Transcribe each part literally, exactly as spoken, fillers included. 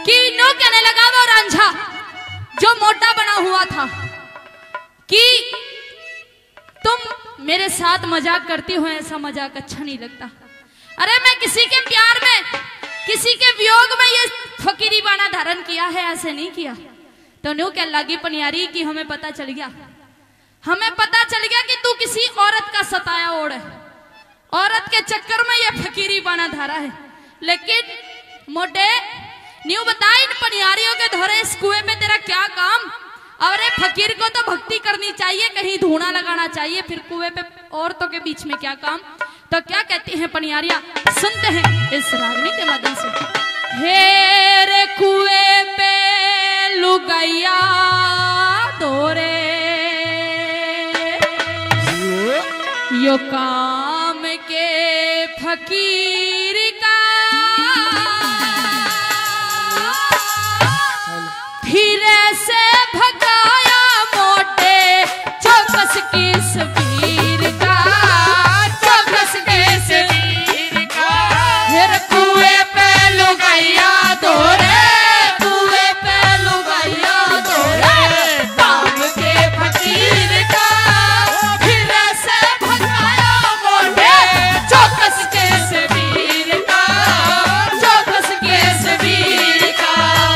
कि नो कहने लगा वो रांझा जो मोटा बना हुआ था कि तुम मेरे साथ मजाक करती हो, ऐसा मजाक अच्छा नहीं लगता। अरे मैं किसी के प्यार में, किसी के वियोग में ये फकीरी बाना धारण किया है, ऐसे नहीं किया। तो न्यू कह लगी पनियारी कि हमें पता चल गया, हमें पता चल गया कि तू किसी औरत का सताया ओढ़ है, औरत के चक्कर में ये फकीरी बाना धारा है। लेकिन मोटे न्यू बता इन पनियारियों के धोरे इस कुएं में तेरा क्या काम? अरे फकीर को तो भक्ति करनी चाहिए, कहीं धूना लगाना चाहिए, फिर कुएं पे औरतों के बीच में क्या काम? तो क्या कहती हैं पनियारियां, सुनते हैं इस रागनी के माध्यम से। हे रे कुएं पे लुगाइया धोरे यो काम के फकीर का फिर से भगाया मोटे चौकस किस वीर का, चौकस किस वीर का। फिर कुएं पे लुगाइया धोरे, कुएं पे लुगाइया धोरे काम के फकीर का फिर से भगाया मोटे चौकस किस वीर का, चौकस किस वीर का।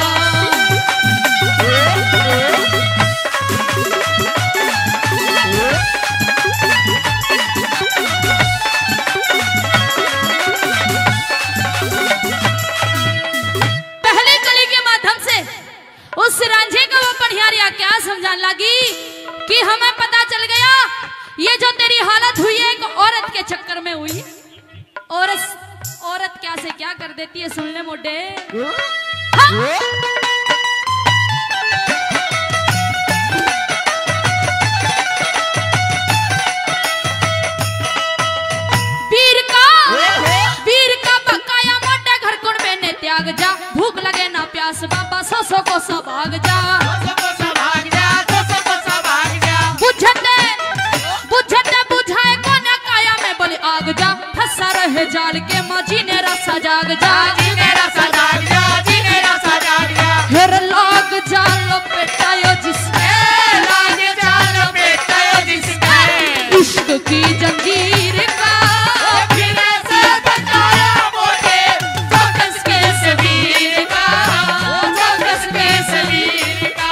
उस रांझे को वो पनियारियां क्या समझाने लगी कि हमें पता चल गया ये जो तेरी हालत हुई है एक औरत के चक्कर में हुई है। औरत औरत क्या से क्या कर देती है, सुन ले मोटे। हाँ। वीर का वीर का बकाया मोटे घर कुण में ने त्याग जा, भूख लगे ना प्यास बाबा सो सो को सब भाग जा, बुझते बुझते बुझाए को न काया में बोले आग जा, फंसा रहे जाल के माझी ने रसा जाग जा, फिर लाग जाल पेटायो जिसने, लाग जाल पेटायो जिसने इश्क की जंजीर का फिर से बचाया मोटे चौकस के सवीर का, चौकस के सवीर का।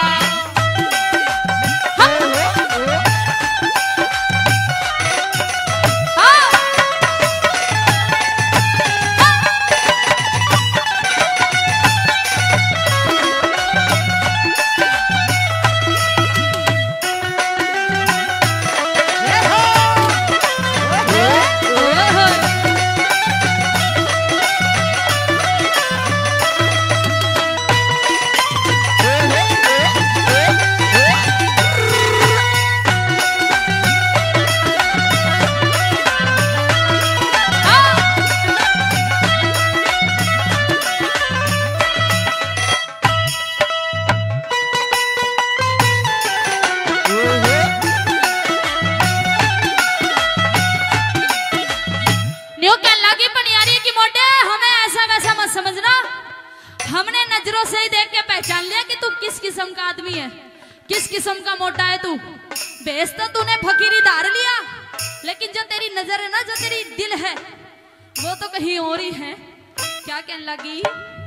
हमने नजरों से ही देख के पहचान लिया कि तू किस किस्म का आदमी है, किस किस्म का मोटा है तू। बेस तो तूने फकीरी धार लिया, लेकिन जो तेरी नजर है ना, जो तेरी दिल है, वो तो कहीं और ही है। क्या कहने लगी,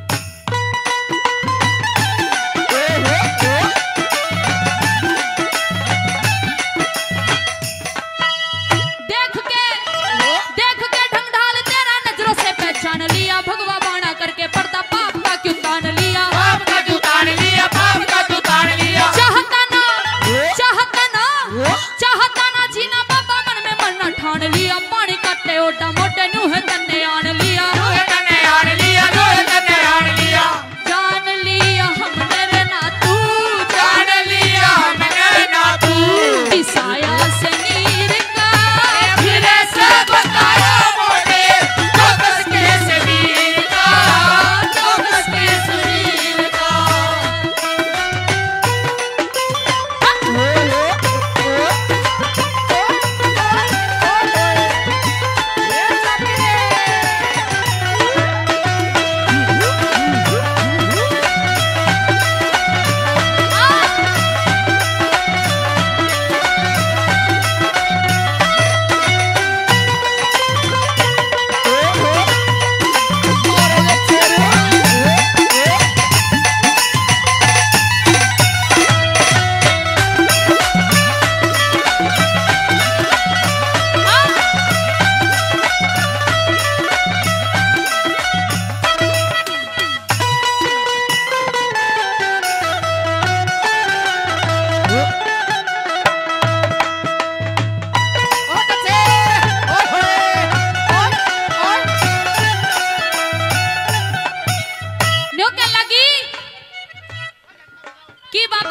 देख के देख के ढंग ढाल तेरा नजरों से पहचान लिया, भगवा बाणा करके पर्दा पाप का क्यों तान लिया, पाप का क्यों तान लिया, पाप का क्यों तान लिया। चाहता ना चाहता ना चाहता ना जीना बाबा मन में मन ठान लिया, पानी काटे ओटा मोटे नूह तन्ने आन लिया, तन्ने आन लिया, तन्ने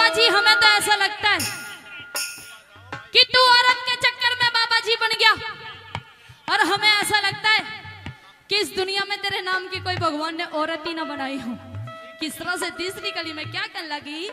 बाबा जी हमें तो ऐसा लगता है कि तू औरत के चक्कर में बाबा जी बन गया, और हमें ऐसा लगता है कि इस दुनिया में तेरे नाम की कोई भगवान ने औरत ही ना बनाई हो। किस तरह से तीसरी कली में क्या कर लगी?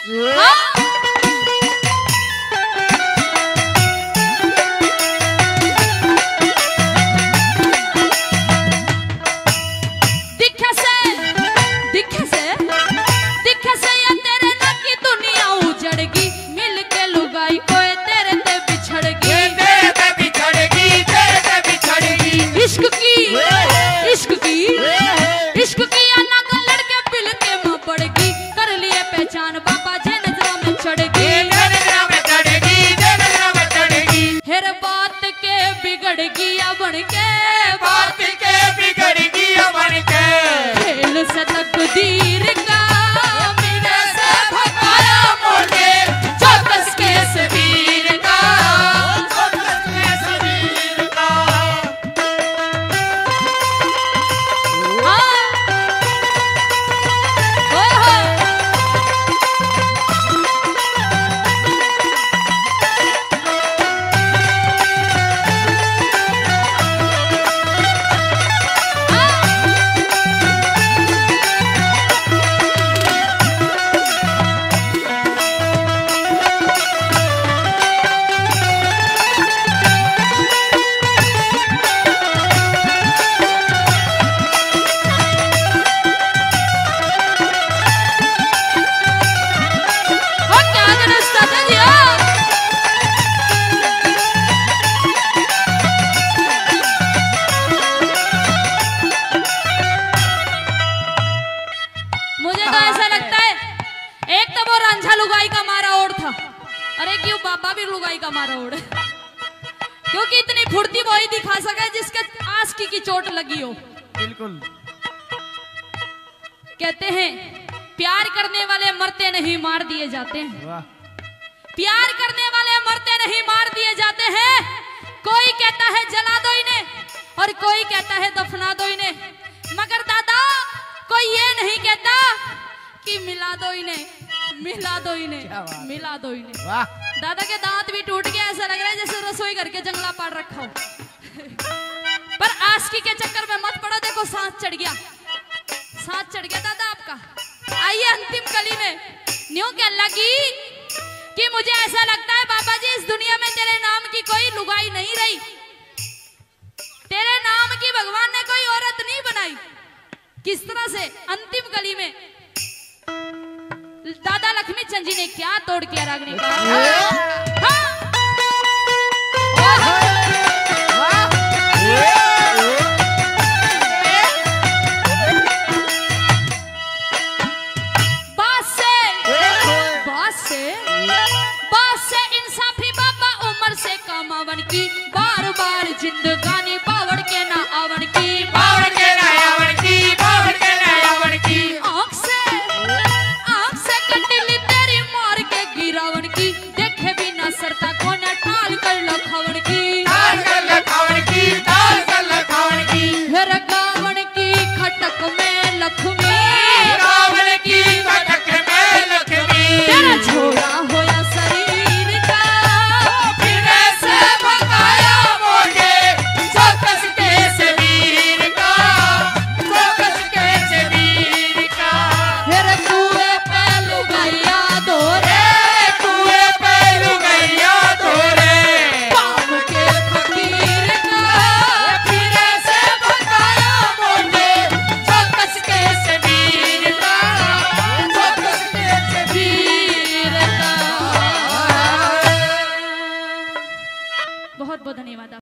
दिखे से दिखे से दिखे से या तेरे ना की दुनिया उजड़गी, मिल के लुगाई कोई तेरे ते बिछड़गी, तेरे ते बिछड़गी, तेरे ते बिछड़गी। इश्क की इश्क की इश्क की या ना लड़के पिल के मुंह पड़गी, कर लिए पहचान बाबा जे नजरा में चढ़गी, नजरा में चढ़गी, नजरा में चढ़गी। हेर बात के बिगड़गी या बन के, बात के बिगड़गी या बन के। खेल से तकदीर का मेरे से भगाया मोटे, चौकस के सबीर का, चौकस के सबीर का। हाँ ओए होए लुगाई का मारा ओढ़ था। अरे क्यों बाबा भी लुगाई का मारा ओढ़, क्योंकि इतनी फुर्ती वही दिखा सके जिसके आस्की की चोट लगी हो। बिल्कुल। कहते हैं प्यार करने वाले मरते नहीं मार दिए जाते हैं, वाह। प्यार करने वाले मरते नहीं मार दिए जाते हैं। कोई कहता है जला दो इन्हें और कोई कहता है दफना दो इन्हें, मगर दादा कोई ये नहीं कहता कि मिला दो इन्हें, मिला दो इन्हें, मिला दो इन्हें। वाह। दादा के दांत भी टूट गए, ऐसा लग रहा है जैसे रसोई घर के जंगला पाड़ रखा हो। पर आशिकी के चक्कर में मत पड़ो, देखो सांस चढ़ गया, सांस चढ़ गया दादा आपका। आइए अंतिम कली में न्यू क्या लगी कि मुझे ऐसा लगता है बाबा जी इस दुनिया में तेरे नाम की कोई लुगाई नहीं रही, तेरे नाम की भगवान ने कोई औरत नहीं बनाई। किस तरह से अंतिम कली में दादा लक्ष्मी चंद जी ने क्या तोड़ किया रागनी का। हाँ। बात से बात से बात से इंसाफी बाबा उम्र से कमावन की, बार बार जिंदगानी बावड़ के ना आवन की, बावड़ के ना आवन की, बावड़ के ना आवन की। आँख से मार के गिरावन की, देखे बिना सरता कोने टाल कर लखावन की, टाल कर लखावन की, टाल कर लखावन की। हेर गावन की खटक में लक्ष्मी, गावन की खटक में लक्ष्मी। तेरा छोड़ा होया शरीर का, फिर से भगाया मोटे, चौकस के शरीर का, चौकस के शरीर का। हेर कुए पे लुगाइया दोरे, बहुत बहुत धन्यवाद।